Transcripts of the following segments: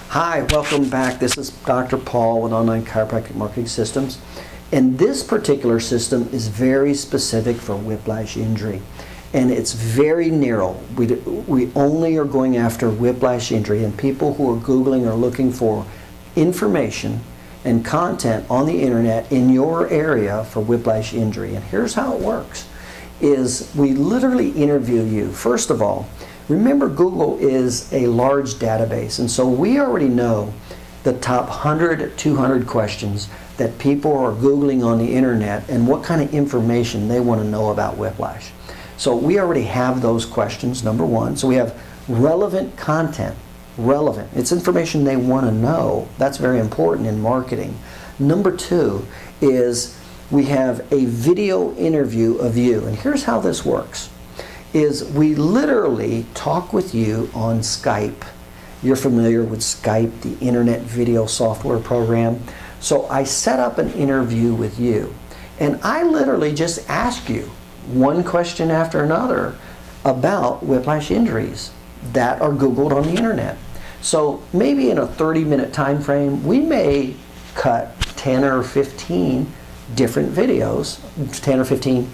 Hi, welcome back. This is Dr. Paul with Online Chiropractic Marketing Systems. And this particular system is very specific for whiplash injury. And it's very narrow. We only are going after whiplash injury, and people who are Googling are looking for information and content on the internet in your area for whiplash injury. And here's how it works, is we literally interview you. First of all, remember, Google is a large database, and so we already know the top 100, 200 questions that people are Googling on the internet and what kind of information they want to know about whiplash. So we already have those questions, number one. So we have relevant content. Relevant. It's information they want to know. That's very important in marketing. Number two is we have a video interview of you. And here's how this works. Is we literally talk with you on Skype. You're familiar with Skype, the internet video software program. So I set up an interview with you, and I literally just ask you one question after another about whiplash injuries that are Googled on the internet. So maybe in a 30-minute time frame, we may cut 10 or 15 different videos, 10 or 15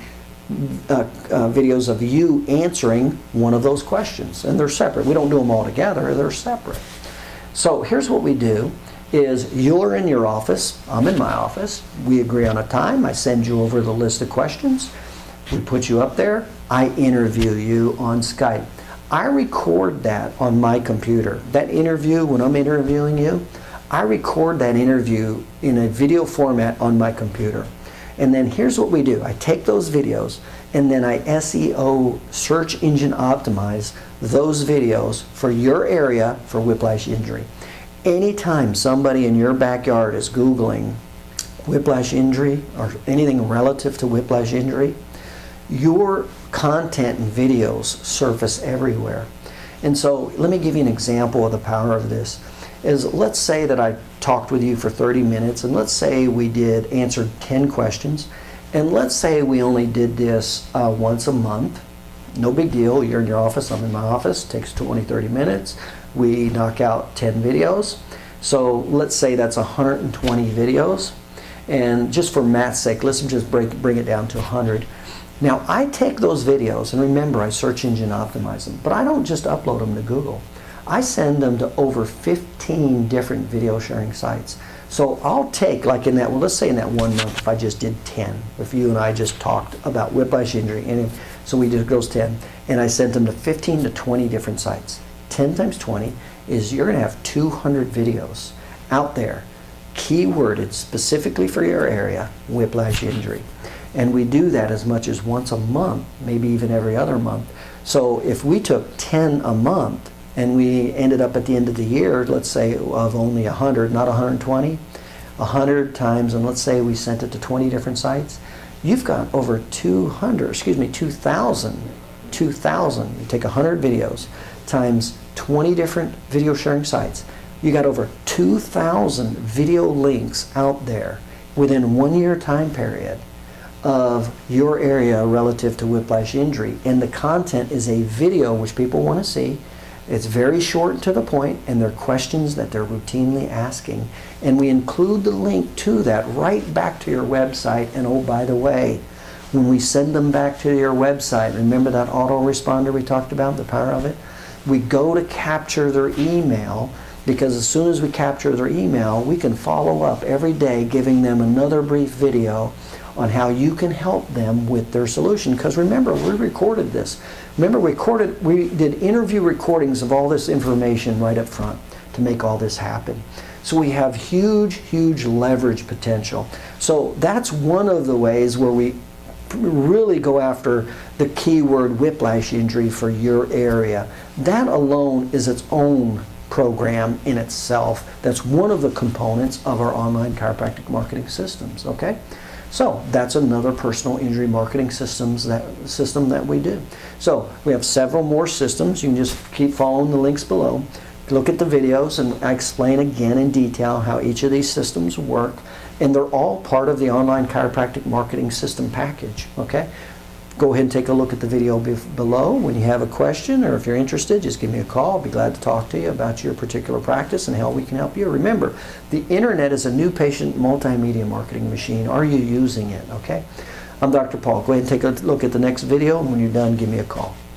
videos of you answering one of those questions, and they're separate. We don't do them all together, they're separate. So here's what we do, is you're in your office, I'm in my office, we agree on a time, I send you over the list of questions, we put you up there, I interview you on Skype. I record that on my computer. That interview, when I'm interviewing you, I record that interview in a video format on my computer. And then here's what we do. I take those videos and then I SEO, search engine optimize those videos for your area for whiplash injury. Anytime somebody in your backyard is Googling whiplash injury or anything relative to whiplash injury, your content and videos surface everywhere. And so let me give you an example of the power of this. Is let's say that I talked with you for 30 minutes, and let's say we answered 10 questions, and let's say we only did this once a month. No big deal. You're in your office, I'm in my office. It takes 20, 30 minutes. We knock out 10 videos. So let's say that's 120 videos. And just for math's sake, let's just bring it down to 100. Now I take those videos, and remember I search engine optimize them, but I don't just upload them to Google. I send them to over 15 different video sharing sites. So I'll take, like in that, well, let's say in that 1 month, if I just did 10, if you and I just talked about whiplash injury, and so we did those 10, and I sent them to 15 to 20 different sites. 10 times 20 is you're going to have 200 videos out there, keyworded specifically for your area, whiplash injury. And we do that as much as once a month, maybe even every other month. So if we took 10 a month, and we ended up at the end of the year, let's say, of only 100, not 120, 100 times, and let's say we sent it to 20 different sites, you've got over 2,000. You take 100 videos times 20 different video sharing sites, you got over 2,000 video links out there within 1 year time period of your area relative to whiplash injury. And the content is a video which people want to see. It's very short and to the point, and they're questions that they're routinely asking. And we include the link to that right back to your website. And oh, by the way, when we send them back to your website, remember that autoresponder we talked about, the power of it? We go to capture their email, because as soon as we capture their email, we can follow up every day giving them another brief video on how you can help them with their solution. Because remember, we recorded this. Remember, we did interview recordings of all this information right up front to make all this happen. So we have huge, huge leverage potential. So that's one of the ways where we really go after the keyword whiplash injury for your area. That alone is its own program in itself. That's one of the components of our online chiropractic marketing systems, okay? So that's another personal injury marketing system that we do. So we have several more systems. You can just keep following the links below. Look at the videos, and I explain again in detail how each of these systems work. And they're all part of the online chiropractic marketing system package, okay? Go ahead and take a look at the video below. When you have a question or if you're interested, just give me a call. I'll be glad to talk to you about your particular practice and how we can help you. Remember, the internet is a new patient multimedia marketing machine. Are you using it? Okay? I'm Dr. Paul. Go ahead and take a look at the next video, and when you're done, give me a call.